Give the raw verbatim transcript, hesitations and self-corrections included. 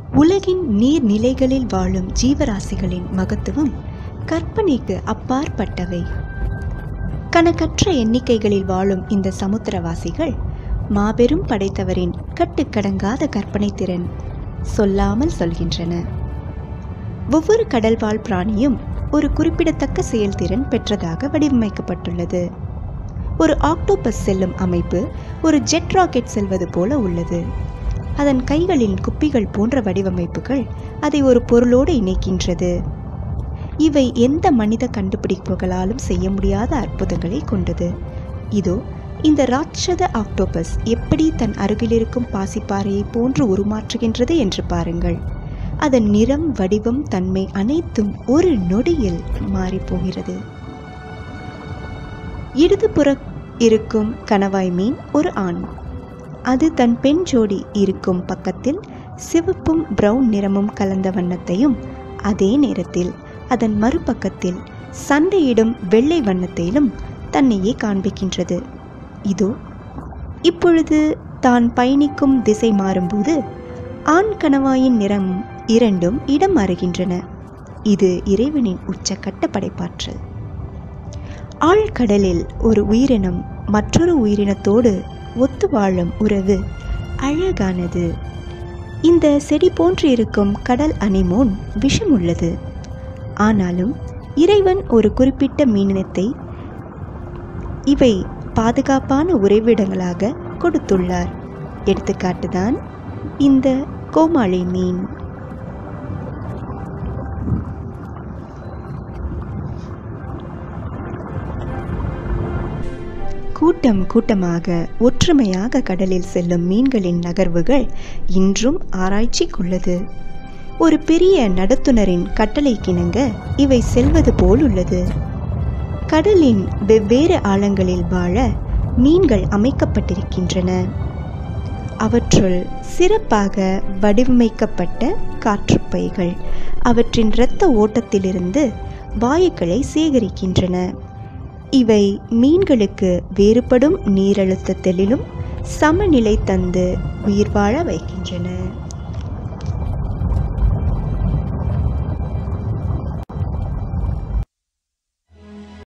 உலகின் நீர்நிலைகளில் வாழும் ஜீவராசிகளின் மகத்துவம் கற்பனைக்கு அப்பாற்பட்டவை. கணக்கற்ற எண்ணிக்கைகளில் வாழும் இந்த சமுத்திரவாசிகள் மாபெரும் படைத்தவரின் கட்டுக்கடங்காத கற்பனை திறன் சொல்லாமல் சொல்கின்றன. ஒவ்வொரு கடல்வாழ் பிராணியும் ஒரு குறிப்பிடத்தக்க செயல்திறன் பெற்றதாக வடிவமைக்கப்பட்டுள்ளது. ஒரு ஆக்டோபஸ் செல்லும் அமைப்பு ஒரு ஜெட் ராக்கெட் செல்வது போல உள்ளது. அதன் கைகளின் குப்பிகள் போன்ற வடிவமைப்புகள் அதை ஒரு பொருளோடு இணைக்கின்றது. இவை எந்த மனித கண்டுபிடிப்புகளாலும் செய்ய முடியாத அற்புதங்களை கொண்டது. இதோ இந்த ராட்சத ஆக்டோபஸ் எப்படி தன் அருகிலிருக்கும் பாசிப்பாறையை போன்று உருமாற்றுகின்றது என்று பாருங்கள். அதன் நிறம், வடிவம், தன்மை அனைத்தும் ஒரு நொடியில் மாறிப்போகிறது. இடதுபுற இருக்கும் கணவாய் மீன் ஒரு ஆண். அது தன் பெண் ஜோடி இருக்கும் பக்கத்தில் சிவப்பும் பிரவுன் நிறமும் கலந்த வண்ணத்தையும், அதே நேரத்தில் அதன் மறுபக்கத்தில் சண்டையிடும் வெள்ளை வண்ணத்தையும் தன்னையே காண்பிக்கின்றது. இதோ இப்பொழுது தான் பயணிக்கும் திசை மாறும்போது ஆண் கணவாயின் நிறம் இரண்டும் இடம் மாறுகின்றன. இது இறைவனின் உச்சக்கட்ட படைப்பாற்றல். ஆழ்கடலில் ஒரு உயிரினம் மற்றொரு உயிரினத்தோடு ஒத்து வாழும் உறவு அழகானது. இந்த செடி போன்று இருக்கும் கடல் அனிமோன் விஷம் உள்ளது. ஆனாலும் இறைவன் ஒரு குறிப்பிட்ட மீனினத்தை இவை பாதுகாப்பான உறைவிடங்களாக கொடுத்துள்ளார். எடுத்துக்காட்டுதான் இந்த கோமாளி மீன். கூட்டம் கூட்டமாக ஒற்றுமையாக கடலில் செல்லும் மீன்களின் நகர்வுகள் இன்றும் ஆராய்ச்சிக்குள்ளது. ஒரு பெரிய நடத்துனரின் கட்டளைக்கிணங்க இவை செல்வது போல் உள்ளது. கடலின் வெவ்வேறு ஆழங்களில் வாழ மீன்கள் அமைக்கப்பட்டிருக்கின்றன. அவற்றுள் சிறப்பாக வடிவமைக்கப்பட்ட காற்றுப்பைகள் அவற்றின் இரத்த ஓட்டத்திலிருந்து வாயுக்களை சேகரிக்கின்றன. இவை மீன்களுக்கு வேறுபடும் நீரழுத்தத்திலும் சமநிலை தந்து உயிர் வாழ வைக்கின்றன.